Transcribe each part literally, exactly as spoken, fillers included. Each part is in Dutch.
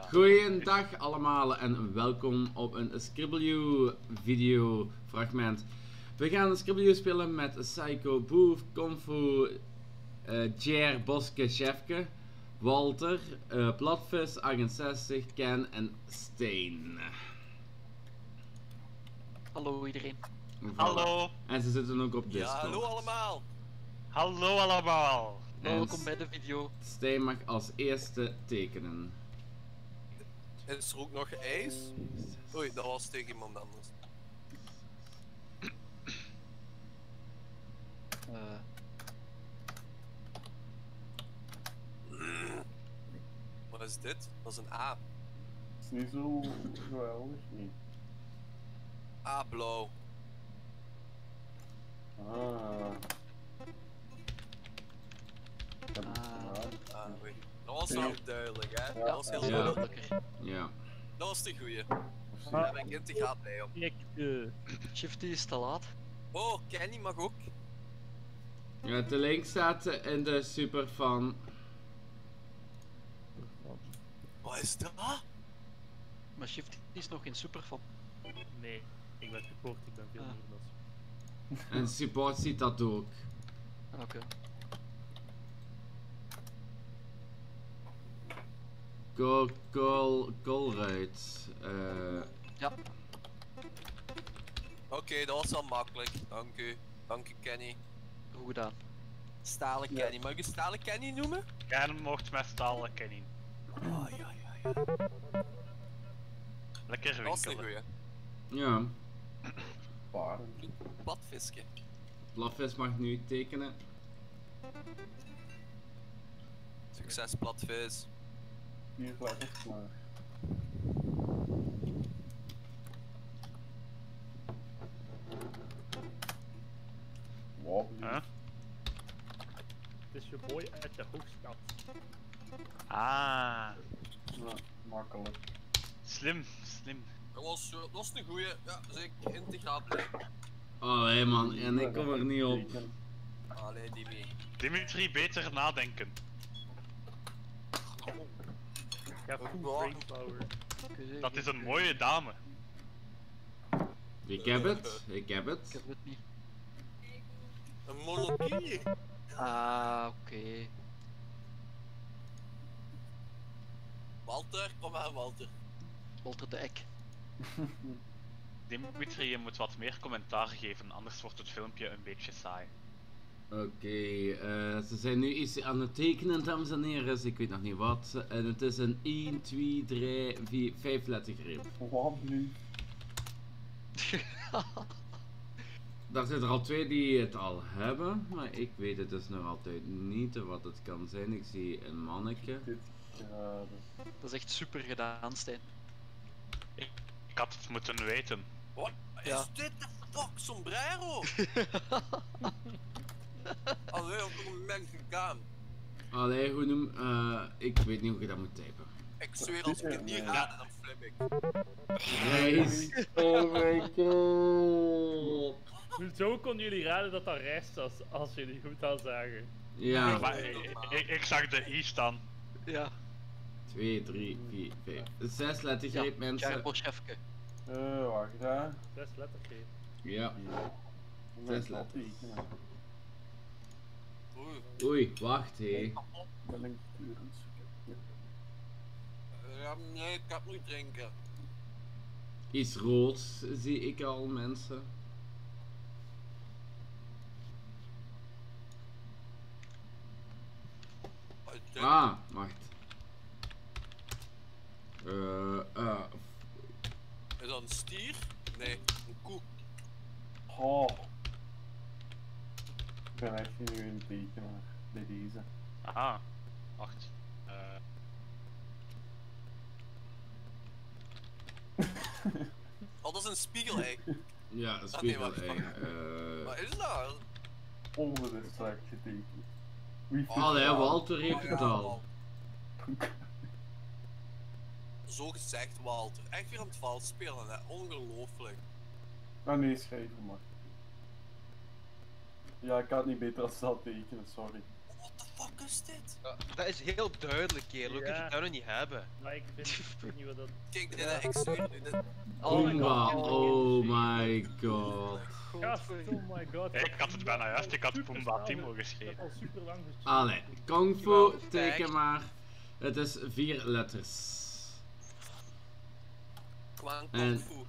Goeiedag allemaal en welkom op een Scribble video fragment. We gaan Scribble spelen met Psycho, Boef, Konfu, uh, Jer, Boske, Chefke, Walter, uh, Platvis, achtenzestig, Ken en Steen. Hallo iedereen. Voilà. Hallo. En ze zitten ook op Discord. Ja, hallo allemaal. Hallo allemaal. Welkom bij de video. Steen mag als eerste tekenen. Is er ook nog ijs? Oei, dat was tegen iemand anders. Uh, Wat is dit? Dat is een A. Het is niet zo geweldig, niet. A blauw. Ah. Dat is Ah. raar. Ah, oei. Dat was wel duidelijk, hè? Ja. Dat was heel Ja. duidelijk. Ja. Dat was de goeie. Of Daar ben ik integraal blij op. Ik, uh, Shifty is te laat. Oh, Kenny mag ook. Ja, de link staat in de super van. Wat is dat? Maar Shifty is nog geen superfan. Nee, ik ben support, ik ben veel Ah. meer dan. En support ziet dat ook. Ah, oké. Col, col, Colruyt. Uh, Ja, Oké, okay, dat was wel makkelijk. Dank u. Dank u, Kenny. goed gedaan. Stalen Ja. Kenny. Mag je Stalen Kenny noemen? jij mocht met stalen kennen. Oh, ja, ja, ja. Lekker Dat was de winkelen. goeie. ja, paren. Platvisje. Platvis mag nu tekenen. Succes, platvis. Vier letters maar. Wobbly. Huh? Het is je boy uit de hoogstad. Ah, Ja, makkelijk. slim, slim. Dat was, dat was een goeie. Ja, zeker integraal blij. Allee man, en ik kom er niet op. Allee, die mee. Dimitri, beter nadenken. Ik heb full Ja. brain power. Dat is een mooie dame. Ik heb het, ik heb Ik het. heb het niet. Een monarchie. Ah, oké. Walter, kom aan Walter. Walter de Eck. Dimitri, je moet wat meer commentaar geven, anders wordt het filmpje een beetje saai. Oké, eh, ze zijn nu iets aan het tekenen, dames en heren, dus ik weet nog niet wat. En het is een één, twee, drie, vier, vijf lettergreep. Wobbly. Daar zitten er al twee die het al hebben, maar ik weet het dus nog altijd niet wat het kan zijn. Ik zie een manneke. Dit graden. Dat is echt super gedaan, Stijn. Ik had het moeten weten. Wat is Ja. dit? De fuck, sombrero? Allee, op een moment gegaan. Allee, hoe noem... eh, ik weet niet hoe je dat moet typen. Ik zweer, als ik het niet raad, dan flip ik. Reis. Oh my god. Hoezo konden jullie raden dat dat rijst was, als jullie goed al zagen? Ja, Maar ik, ik, ik zag de I staan. Ja, twee, drie, vier, vijf. Zes lettergreep, ja. mensen. Jarbo Chefke. Eh, wacht hè. Zes lettergreep. Ja. Ja. Ik Zes ben letters. tekenen. Oei. Oei, wacht hé. Ben ik turens. Ja, nee, ik kan het niet drinken. Iets roods zie ik al, mensen. Wat is dit? Ah, wacht. Eh, eh. Is dat een stier? Nee, een koe. Oh. Ik ben echt nu een tekenaar bij deze. Aha, wacht. Eh, Oh, dat is een spiegel-ei. Ja, een nee, spiegel. wacht. eh. Wat is dat? Onder de strijk getekend. Wie vindt Allee, dat? Walter heeft Oh, het ja, al. Walter. Zo gezegd, Walter. Echt weer aan het vals spelen, hè? Ongelooflijk. Ah nee, schrijven maar. Ja, ik kan het niet beter als dat tekenen, sorry. What the fuck is dit? Ja, dat is heel duidelijk, kerel. Hoe kun je Ja. dat nog niet hebben? Maar ik vind, ik weet niet wat dat... Kijk, dit, ik stuur nu dit. Pumba, oh my god. Gast, oh my god. Ik had het bijna juist, ik had Super Pumba snel, Timo Ik heb geschreven. al super lang gestuurd. Allee, Kung Fu, Jawel, teken kijk. maar. Het is vier letters. Klang En- kung fu.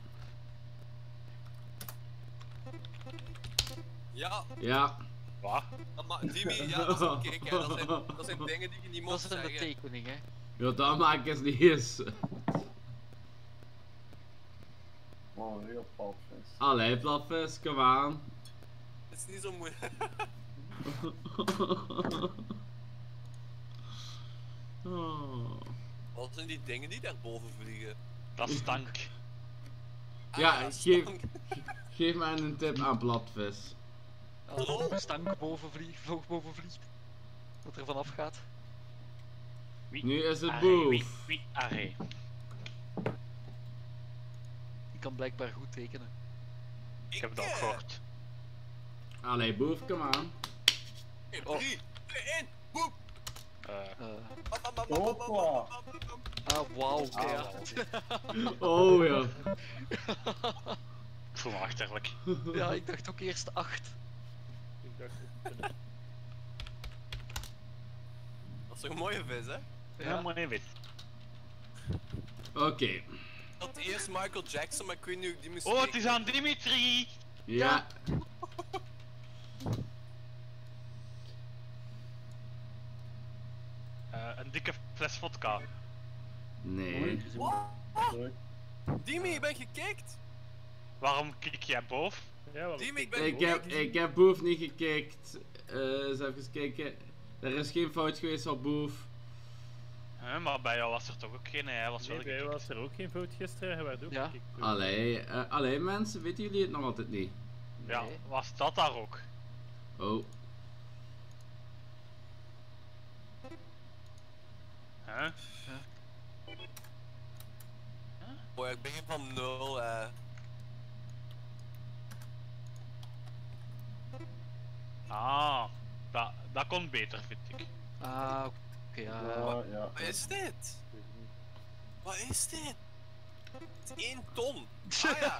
Ja, Ja. Wat? dat ma- Dimi, ja, dat is een kijk, hè. Dat zijn, dat zijn dingen die je niet Dat mocht is een zeggen. tekening, hè. Ja, dat maakt eens niet eens. Oh, heel palfjes. Allee, platvis, kom aan. Het is niet zo moeilijk. Oh. Wat zijn die dingen die daarboven vliegen? Dat is stank. Ja, Ah, geef- stank. Geef mij een tip aan platvis. Als er een stank boven vliegt, vloog boven vliegt. Dat er vanaf gaat. Wie? Nu is het Arre, wie? boef. Wie? Arre. Die kan blijkbaar goed tekenen. Ik heb dat ook eh, gehoord. Allee, boef, kom aan. in Oh. drie, twee, één, boep! Eh, Eh, Bam, bam, bam, bam, bam, bam, bam, bam, bam. ah, wauw, oké, Ah, ja. Oh ja. ik voel me achterlijk. Ja, ik dacht ook eerst acht. Ik dacht, het- Dat is toch een mooie vis, hè? Ja, maar nee, weet. Oké. Dat eerst Michael Jackson, maar ik weet niet hoe ik die moest Oh, het tekenen. is aan Dimitri! Ja. Eh, een dikke fles vodka. Nee. Sorry. Dimi, je bent gekikt! Waarom kijk jij boven? ja, waarom- Dimi, ik ben Ik heb, gekikt! ik heb boef niet gekeken. Eh, eens even kijken. Er is geen fout geweest op boef. Huh, maar bij jou was er toch ook geen, hij was wel Nee, bij jou gekikt. was er ook geen fout gisteren, hij werd ook Ja. gekikt. Allee, eh, allee mensen, weten jullie het nog altijd niet? Ja, Nee. was dat daar ook? Oh. Huh? Boy, ik begin van nul, eh. Ah, dat, dat kon beter, vind ik. Ah, oké, ja. Ja, ja. Wat is dit? Wat is dit? Het is één ton! Ah ja!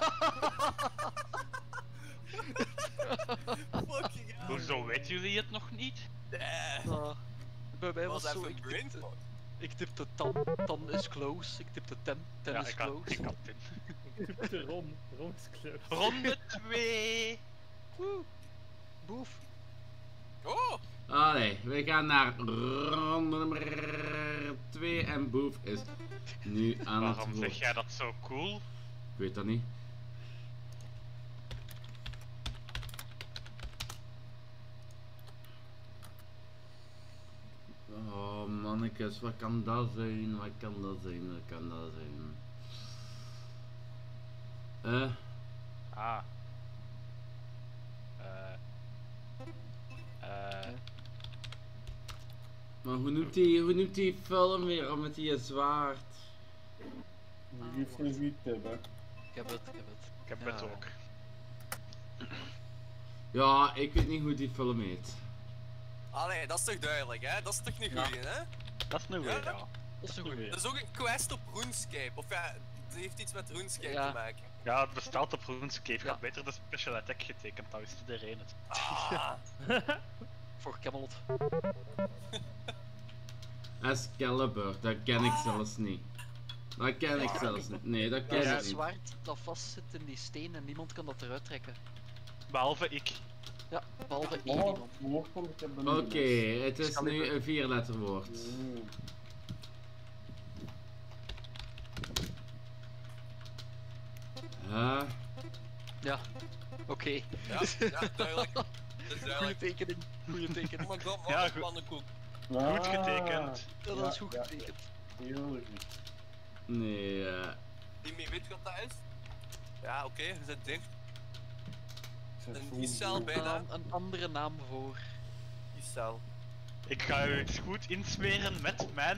Fucking hell! Hoezo weten jullie het nog niet? Eh, Ah, bij mij Dat was was zo, even ik een tipte, brainfart. ik tipte tan, tan is close, ik tipte ten, ten Ja, is ik had, close. ik had het. Ik typte Ron, Ron is close. Ronde twee! Woe, boef. Oh! Allee, we gaan naar ronde nummer twee en boef is nu aan het Waarom woord. zeg jij dat zo cool? Ik weet dat niet. Oh mannekes, wat kan dat zijn? Wat kan dat zijn? Wat kan dat zijn? Eh, Ah. Eh. Eh. maar hoe noemt die, hoe noemt die film weer om met die zwaard? Die heeft een goed tip, hè. Ik heb het, ik heb het. Ik heb Ja. het ook. Ja, ik weet niet hoe die film heet. Allee, dat is toch duidelijk, hè? Dat is toch niet goed, hè? Dat is nu weer, Ja? ja. Dat is een goeie. Dat is ook een quest op RuneScape. Of ja, het heeft iets met RuneScape Ja. te maken. Ja, het bestaat op RuneScape. Je Ja. had beter de special attack getekend, dat wist iedereen het. Ah, Voor Camelot. Excalibur, dat ken ik zelfs niet. Dat ken ik zelfs niet. Nee, dat Dat ken is ik een niet. zwaard dat vastzit in die steen en niemand kan dat eruit trekken. Behalve ik. Ja, behalve één Oh, iemand. woordkom, ik heb Oké, benieuwd. het is nu een vierletterwoord. Mm. Huh? Ja, oké. ja, ja, duidelijk. Dat is Goeie duidelijk. tekening, goeie Oh tekening. my god, wat Ja, een goed. pannenkoek. Goed Ah, getekend. Ja, dat is goed ja, getekend. Heel goed. Nee, eh. Dimi, weet je wat dat is? Ja, oké, je zit dicht. Ik zeg Een zo Giselle goed. bij- Een, bijna. an- een andere naam voor. Die cel. Ik ga u eens goed insmeren met mijn...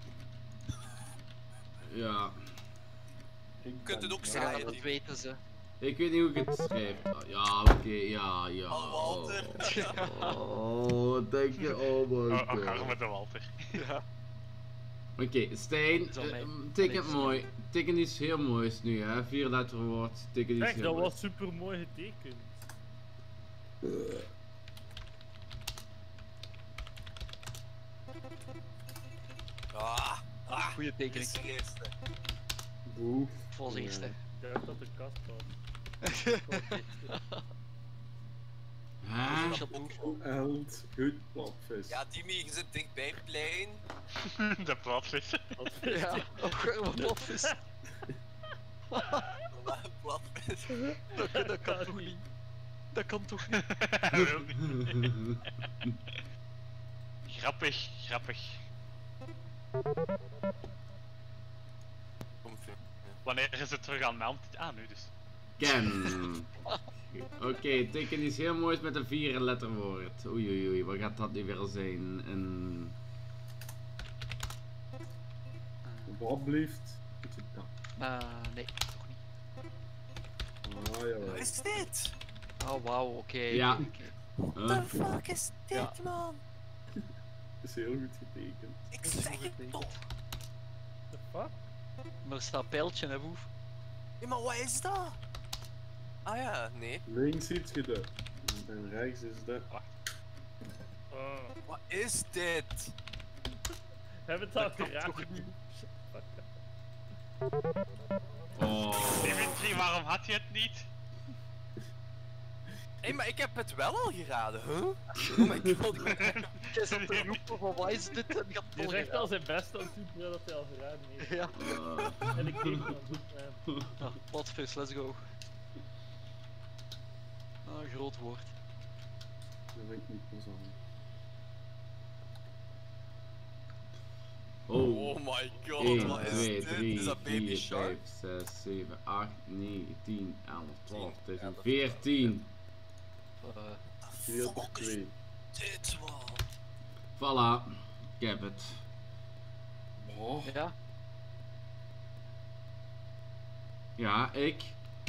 Ja. Ik kunt ben het ook blij. zeggen, Ja, Ja, dat die- weten ze. Ik weet niet hoe ik het schrijf. Oh, ja, oké, okay, ja, ja. Oh, Walter. Oh, wat denk je? Oh my Oh, god. oh, arme de Walter. Ja. Oké, okay, Stijn, Dat is al mij. uh, teken Allee, mooi. Teken iets heel moois nu, hè. Vier letterwoord, teken iets Kijk, heel dat moois. was super mooi getekend. Ah, ah. Goeie Dit tekening. is de eerste. Boef. Volgens eerste. Ik dacht dat de kast was. Hè? Eld, goed platvis. Ja, Dimi, je zit dicht bij het plein. De platvis. Ja, oh, wat platvis. Platvis. Dat, dat kan toch niet? Dat kan toch niet? Wil niet. Grappig, grappig. Kom, vriend. Wanneer is het terug aan meld? Ah, nu dus. Ken. Oké, okay, teken iets heel moois met een vier letterwoord. Oei oei oei, wat gaat dat nu weer zijn? Een... Wat blieft? Is het dat? Uh, nee, toch niet. Ah, jawel. Wat is dit? Oh, wauw, oké. Ja. oké. Huh? What the fuck is dit, Ja. man? Is heel goed getekend. Ik Dat is zeg goed het getekend. toch. The fuck? Maar er staat pijltje, hè, boef. Ja, maar wat is dat? Ah ja, nee. Links ziet je dat. En rechts is dat. Oh. Wat is dit? Hebben we het al Dat kan geraden? toch niet? Oh. Dimitri, waarom had je het niet? Hé, hey, maar ik heb het wel al geraden, huh? Oh my god. Jij zat te roepen van wat is dit? En je had het Je al zegt gedaan. al zijn best aan het doen terwijl dat hij al geraden heeft. Ja, Uh. En ik deed het dan goed, man. nou, platvis, let's go. Ah, een groot woord. Dat vind ik niet plezant. Oh. Oh my god, één, wat is twee, dit? drie, Is dat Baby vier, Shark? vijf, zes, zeven, acht, negen, tien, elf, twaalf, tien, dertien, elf, veertien. Uh, vier op Fuck is twee. dit, man? Voilà, ik heb het. Oh, ja, Ja, ik.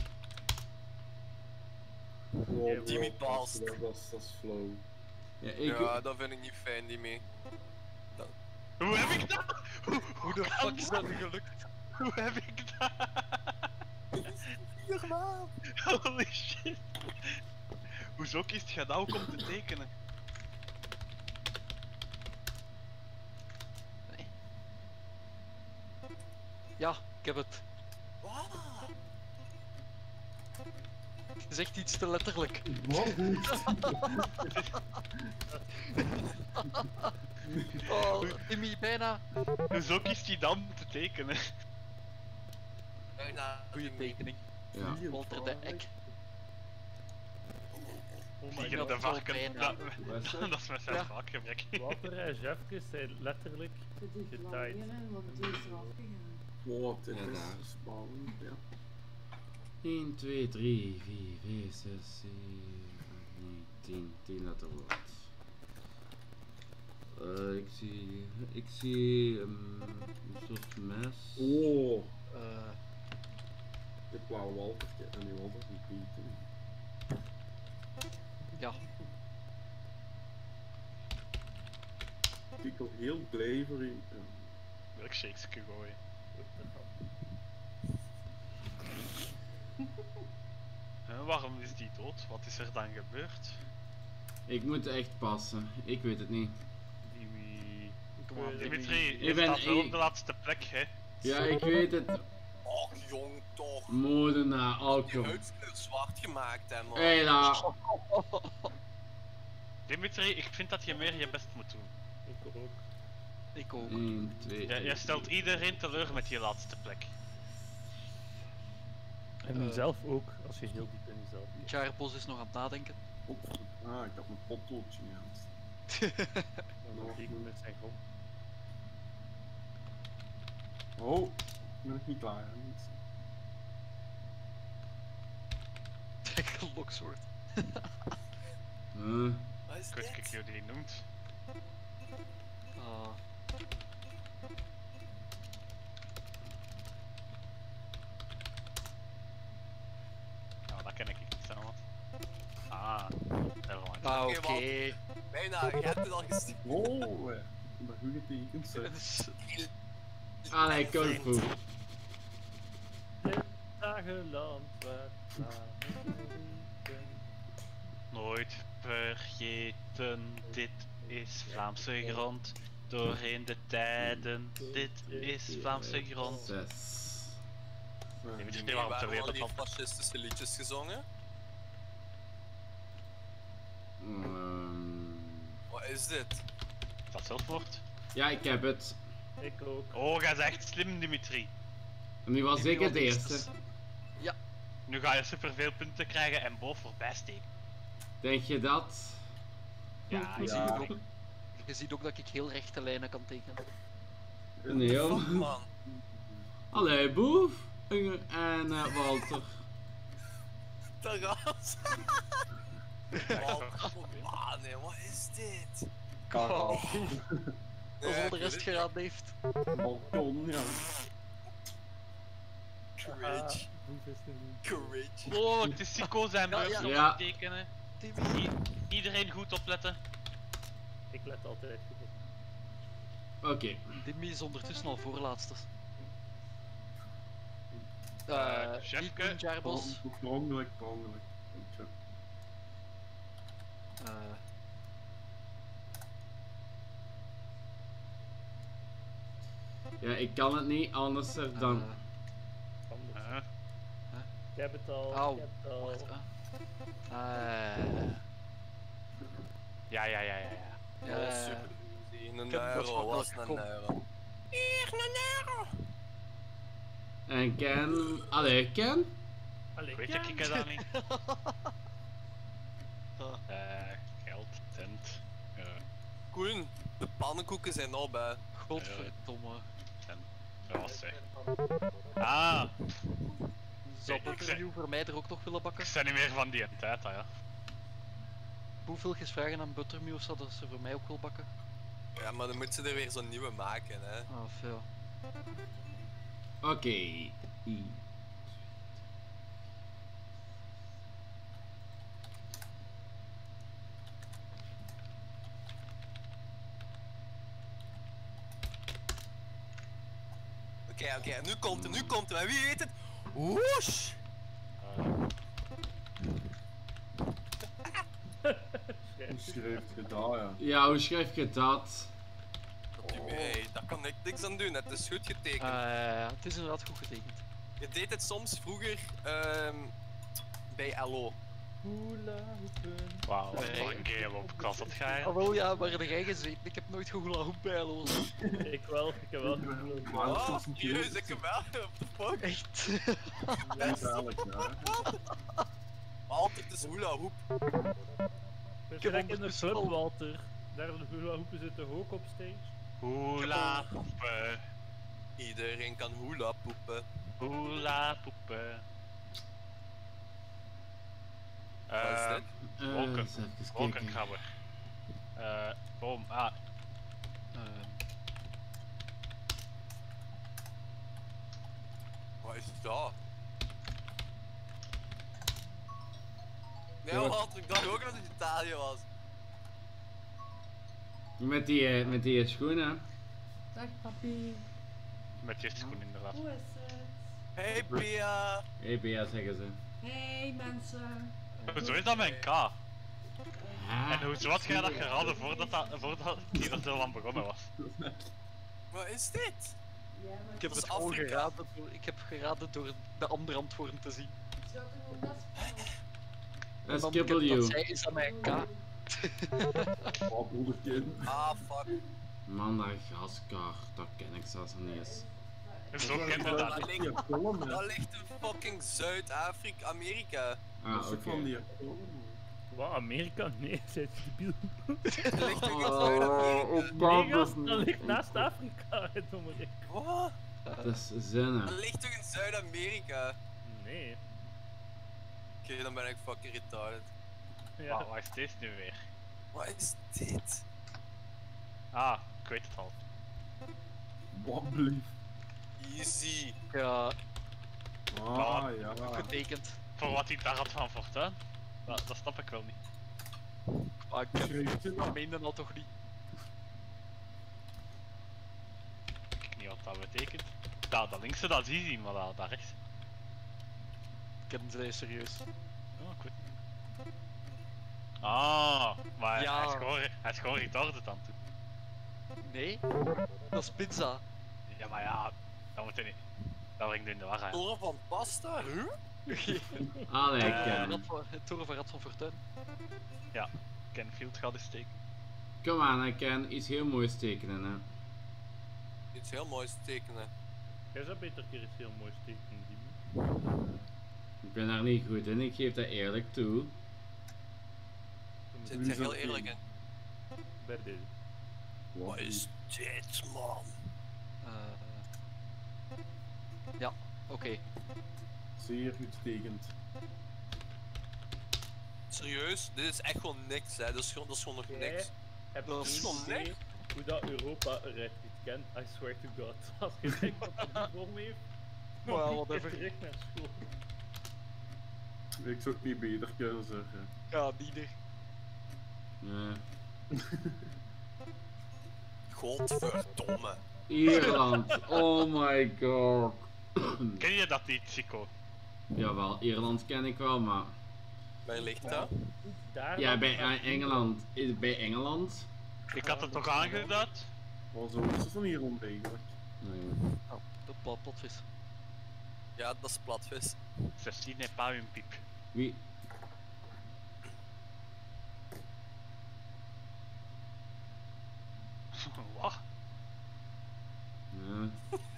oh, Jimmy bro, Paul's. Dat dat is dat is flow. Ja, ik. Ja, dat vind ik niet fijn, die mee. Hoe heb ik dat? Hoe, hoe de fuck is dat nu gelukt? hoe heb ik dat? Vier man! Holy shit. Hoezo kiest je dat ook om te tekenen? Ja, ik heb het. Wat? Je zegt iets te letterlijk. Wat goed. Oh, Timmy, bijna. Hoezo kiest hij dan te tekenen? Bijna. Goeie tekening. Ja. Vier, Walter de vijf. Eck. Oh my Vliegende god. dat is al varken. bijna. Dat, Wat is dat is met zijn Ja. vaakgebrek. Walter en Jeffke zijn letterlijk getaaid. Wat, dit Ja, is daar. spannend, ja. één, twee, drie, vier, vijf, zes, zeven, acht, negen, tien. tien letterwoord. Uh, ik zie. Ik zie. Um, een soort mes. Oh, Uh, ik wou Walter en die Walter niet bieten. ja, Ik ben heel blij voor u. Ja. Milkshakes gooien. Huh, waarom is die dood? Wat is er dan gebeurd? Ik moet echt passen. Ik weet het niet. Dimi... kom aan, Timmy. Dimitri, Ik je ben- staat wel ik- op de laatste plek, hè? Ja, ik weet het. Och, jong, toch. Moordenaar, Je alcohol. huidskleur zwart gemaakt, hè, man. Hela. Dimitri, ik vind dat je meer je best moet doen. Ik ook. Ik ook. één, twee, Jij, jij stelt iedereen teleur met die laatste plek. En Eh. jezelf ook, als je heel diep in jezelf zit. Charbos is nog aan het nadenken. Ah, ik had mijn potloodje niet aan. Dan nog ik met zijn gok. Oh, ik ben nog niet klaar. Hè, mensen. Denk een lokswoord. Huh? Wat is Ik weet niet dit? hoe die noemt. Ah. Ah, oké. Oké, bijna, je hebt het al gezien. Oh, ja. Dat goed getekend, zeg. Allee, kung fu. Dit dagenland waar samen liefden. Nooit vergeten, dit is Vlaamse grond. Doorheen de tijden, dit is Vlaamse grond. Zes. Je weet Nee, niet waarom ter waarom al wereld die van. fascistische liedjes gezongen? Ehm, Wat is dit? Dat zelfwoord. ja, ik heb het. Ik ook. Oh, jij is echt slim, Dimitri. En nu was ik het eerste. Nu ga je superveel punten krijgen en boven voorbij steken. Denk je dat? Ja, Je, Ja. ziet ook, je ziet ook dat ik heel rechte lijnen kan tekenen. Nee, Fuck, joh. man. Allee, Boef. En uh, Walter. Terras. Walter, ah nee, wat is dit? Karel. Nee, Als al ik de weet rest het geraden heeft. Balkon, ja. Courage. Boef is er niet. Courage. Oh, het is Sico zijn Ja, beurt ja. om Ja. te tekenen. Timmy. I- iedereen goed opletten. Ik let altijd goed op. Oké. Timmy is ondertussen al voorlaatste. Eh, Uh, Chefke. niet doen, Jarbos. Per ongeluk, per ongeluk. Goed zo. Uh, Ja, ik kan het niet anders er dan. uh, Anders. Huh? Ik heb het al. Au. Ik heb het al. wacht, uh. Uh, Ja, ja, ja, ja, ja. Oh, uh, super. Een ik heb het euro, wel was gemakkelijk, een kom. euro. Hier, een euro. En Ken. Allee, Ken? Allee, Weet ja. ik ik dat niet? Eh, geld, tent. eh, Koen, de pannenkoeken zijn al bij. Godverdomme. dat zeg. Ah, Zou ik Buttermew voor mij er ook nog willen ik bakken? sta niet meer van die tijd, hè, ja. Hoeveel vragen aan Buttermew zouden ze voor mij ook wil bakken? Ja, maar dan moet ze er weer zo'n nieuwe maken, hè. Ah, veel. Oké. I. Oké, oké, nu komt het, nu komt het. En wie weet het? Woesh! Hoe schrijft je dat, ja? Ja, hoe schrijf je dat? Hey, daar kan ik niks aan doen, het is goed getekend. Uh, het is inderdaad goed getekend. Je deed het soms vroeger ehm bij L O. Hula hoepen. Wauw, wat Nee. een game op klas had jij. Ah, wel ja, maar de jij gezeten. Ik heb nooit gehula hoep bij los. Ik wel, ik heb wel gevoeld. Maar Oh, dat is een serieus, keer- ik heb wel. What the fuck? Echt. Ja, eigenlijk, ja. Altijd is hula hoep. Ik heb heb in de ondertussen pub, al- Walter. Daar de hula hoepen zitten hoog op stage. Hula poepen, Iedereen kan hula poepen. hula poepen. Wat is Eh, dit? Uh, Wolken. eens even kijken. wolkenkrabber. Eh, boom, ah, Ehm, Wat is dat? Nee, Ja. Walter, ik dacht ook dat het Italië was. Met die, eh, met die schoenen. Dag papi, met je schoen inderdaad. hoe is het? Hey Pia! Hey, Bea, zeggen ze. Hey mensen. Hoezo is dat mijn K? Ah, En hoezo had jij dat geraden voordat, dat, voordat die er zo aan begonnen was? Wat is dit? Ja, maar ik heb Dat is het gewoon Afrika. geraden door, ik heb geraden door de andere antwoorden te zien. zou ik gewoon dat spelen? En S dan ik heb dat W. zij is aan mijn K. Oh, broederkind. Ah, fuck. Madagaskar, dat ken ik zelfs nog niet eens. Zo kent je dat. Dat ligt, Die film, dat hè. ligt in fucking Zuid-Afrika, Amerika. Ah, Dat is oké. ook van die film. Wat, Amerika? Nee, zij is debiel. Dat ligt ook in Oh, Zuid-Amerika. ik Nee, kan gast, dus dat niet. ligt naast Afrika, het dommerik. Wat? Dat is zinnen. Dat ligt toch in Zuid-Amerika? Nee. Oké, dan ben ik fucking retarded. Ja. Wat, wat is deze nu weer? Wat is dit? Ah, ik weet het al. Wat blief. Easy. Ja, Ah, ja. getekend. Voor wat hij daar had van Fortuin? Dat, dat snap ik wel niet. Ah, ik heb- Schrijf je ik dat? meende dat toch niet? Ik weet niet wat dat betekent. Dat, dat linkse dat zie je, maar dat, dat rechts. Ik ken ze serieus. Oh, ik weet niet. Ah, maar Ja. hij is gewoon, hij is gewoon retarded aan toe. Nee? Dat is pizza. Ja, maar ja, dat moet je niet. Dat brengt u in de war. hè. Toren van pasta? Huh? Allee, Eh, Ken. Rad van- Het toren van Rad van Fortuin. Kenfield gaat eens steken. Kom aan, hè, Ken. Iets heel moois tekenen, hè. Iets heel moois tekenen. Jij zou beter een keer iets heel moois tekenen, Dimi. Ik ben daar niet goed in, ik geef dat eerlijk toe. Zit er heel eerlijk in. Bij deze. Wat is dit, man? Eh, Ja, oké. Zeer uitstekend. Serieus? Dit is echt gewoon niks, hè. Dat is gewoon, dat is gewoon nog Jij niks. hebt Dat is geen gewoon idee niks. hoe dat Europa eruit niet kent, I swear to god. Als je denkt dat dat niet voor me heeft, Well, dan moet je whatever. terug naar school. Ik zou het niet beter kunnen zeggen. Ja, die er. Ja. Godverdomme. Ierland, oh my god. Ken je dat niet, Chico? Jawel, Ierland ken ik wel, maar... Waar ligt dat? Ja, Daar dan bij gaat- eh, Engeland. Is het bij Engeland? Ik had het toch aangeduid? Wat zo is het van hier rond eigenlijk? Nee. Oh, de plat- platvis. Ja, dat is platvis. zestien n'est pas une piep. Wie? Wat? Ja.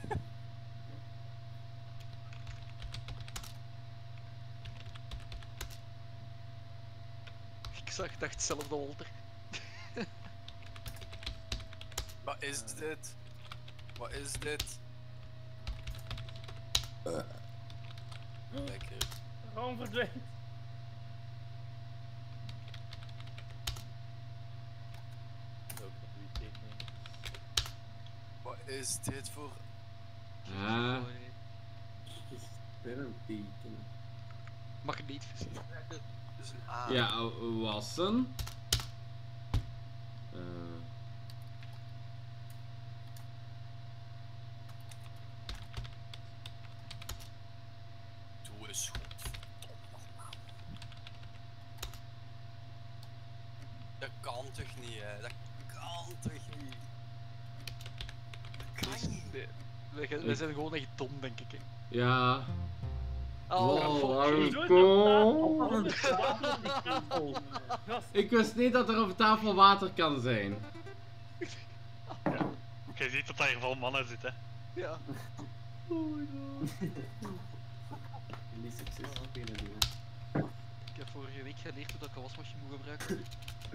Ik zag, dacht hetzelfde, Walter. Wat is dit? Wat is dit? Lekker. Gewoon verdwijnt. Ook nog die tekening. Wat is dit voor... Ja. Het is sterren tekenen. Magneetvis. Dit is een A. Ja, eh, wassen. Eh, Doe eens godverdomme, man. Dat kan toch niet, hè? Dat kan toch niet? Dat kan niet. Nee, wij, wij zijn gewoon echt dom, denk ik. Hè. ja. Oh, Wow, fuck. wow. Doe Kom. het op tafel. Gast, Ik wist niet dat er op tafel water kan zijn. Je ziet dat daar hier vol mannen zitten. Ja. Niet succes spelen doen. Ik heb vorige week geleerd hoe dat ik een wasmachine moet gebruiken.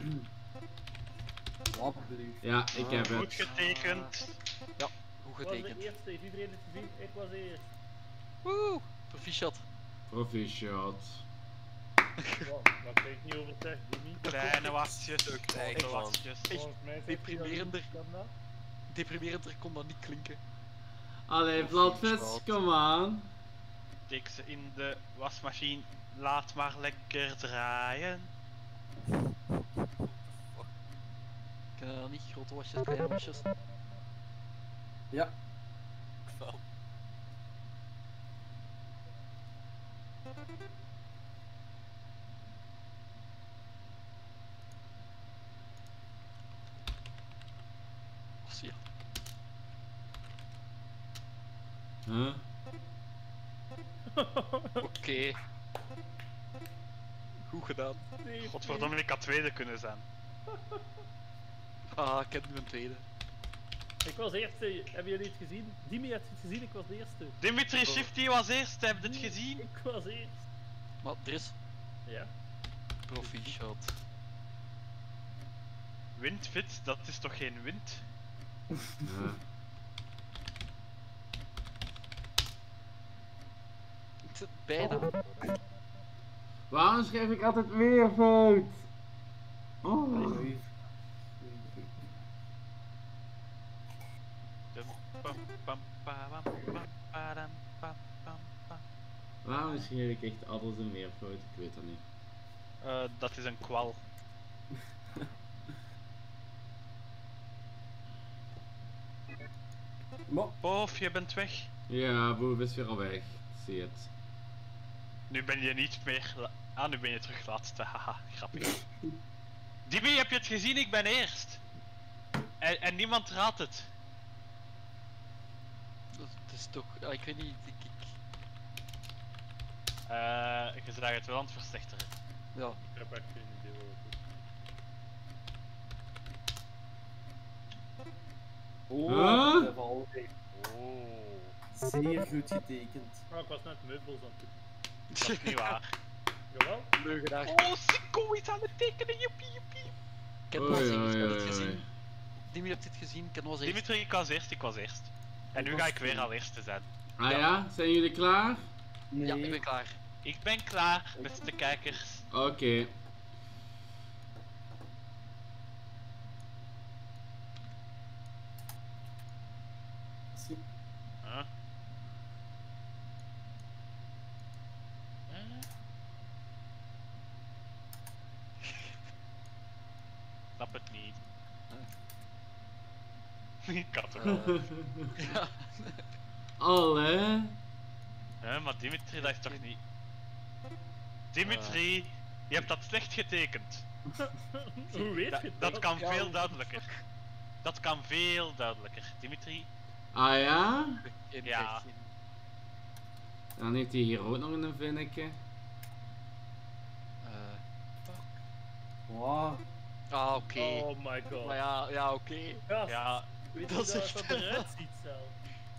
Wat bedoel je? Ja, ik heb Goed het. getekend. Goed ik was de getekend. eerste, heeft iedereen het gezien? Ik was de eerste. Woe! Proficiat. Proficiat. Wow, daar ben ik niet overtuigd, Dimi. Kleine wasjes, Stuk grote eigen, man. wasjes. Volgens mij zegt deprimerender. hij dat niet, kan dat? Deprimerender kon dat niet klinken. Allee, Vladvis, kom aan. Steek ze in de wasmachine. Laat maar lekker draaien. Ken je dat niet? Grote wasjes, kleine wasjes. Ja. Wel. Was ja. Huh? Oké. Goed gedaan. Nee, Godverdomme, ik had tweede kunnen zijn. Ah, ik heb nu een tweede. Ik was de eerste, hebben jullie het gezien? Dimi had het gezien, ik was de eerste. Dimitri Shifty was eerst, heb je dit gezien? Ik was eerst. Maar er is Ja. proficiat. Windfit, dat is toch geen wind? Ja. Het zit bijna. Waarom schrijf ik altijd weer fout? Oh. Dum, pam, pam, pam, pam, padam, pam, pam, pam. Waarom schrijf ik echt altijd een meerfout? Ik weet dat niet. Eh, dat is een kwal. Maar, Bof, je bent weg. Ja, Boef is weer al weg. Ik zie het. Nu ben je niet meer... la- Ah, nu ben je terug laatste. Haha, grappig. Dibi, heb je het gezien? Ik ben eerst. En, en niemand raadt het. Dat is toch... Ja, ik weet niet, ik... ik Eh, je zag het wel aan het verslechteren. ja. Ik heb echt geen idee wat het is. oh, Huh? dat valt echt Oeh, zeer goed getekend. Oh, ik was net meubels aan het doen. dat is niet waar. Jawel? Leugenaar. Oh, Sikko is aan het tekenen, joepie joepie. Ken Oei, was oei, ik heb oei, het oei. gezien. Dimi hebt dit gezien, Ken was eerst. Dimitri, ik was eerst, ik was eerst. En nu Ik ga was ik weer tweede. al eerste zijn. Ah ja, zijn jullie klaar? Nee. Ja, ik ben klaar. Ik ben klaar, beste kijkers. Oké. Zie- Huh? Huh? Snap het niet. Ik had het wel. Ja. Allee. Huh, maar Dimitri, dat is toch niet... Dimitri, je hebt dat slecht getekend. Hoe weet Da- je dat dat? kan Ja, veel hoe- duidelijker. Dat kan veel duidelijker. Dimitri? Ah ja? Geen Ja. geen- Dan heeft hij hier ook nog een vinnetje. eh, Wow. Ah, oké. Oh my god. Maar ja, ja, oké. Ja, Ja, weet dat je is dat echt- dat eruit ziet zelf?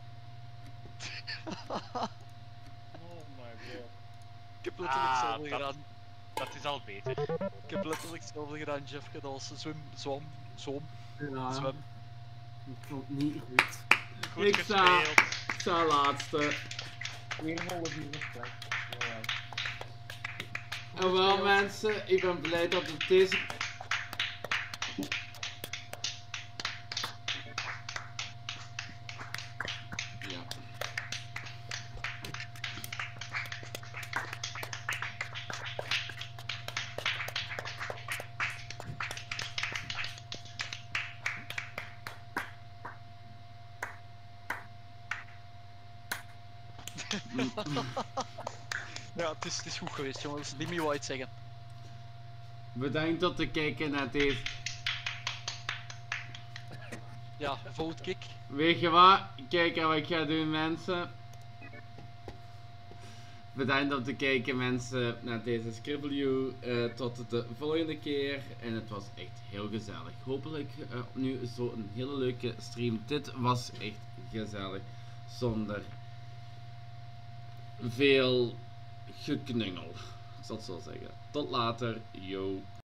Oh my god. Ik heb letterlijk Ah, hetzelfde dat- gedaan. dat is al beter. Ik heb letterlijk hetzelfde gedaan, Jeff. Als zwem, zwom, zwom, Ja, zwem. dat klopt niet goed. Goed Ik sta- gespeeld. Ik sta laatste. Eén half uur respect. Ja. En wel mensen, ik ben blij dat het deze... Ja. Ja, het is, het is goed geweest, jongens. Dimi wou iets zeggen. Bedankt om te kijken naar deze. Ja, vote kick. Weet je wat? Kijk wat ik ga doen mensen. Bedankt om te kijken mensen naar deze Scribble uh, tot de volgende keer. En het was echt heel gezellig. Hopelijk uh, nu zo'n hele leuke stream. Dit was echt gezellig. Zonder veel geknungel. Ik zal het zo zeggen. Tot later. Yo.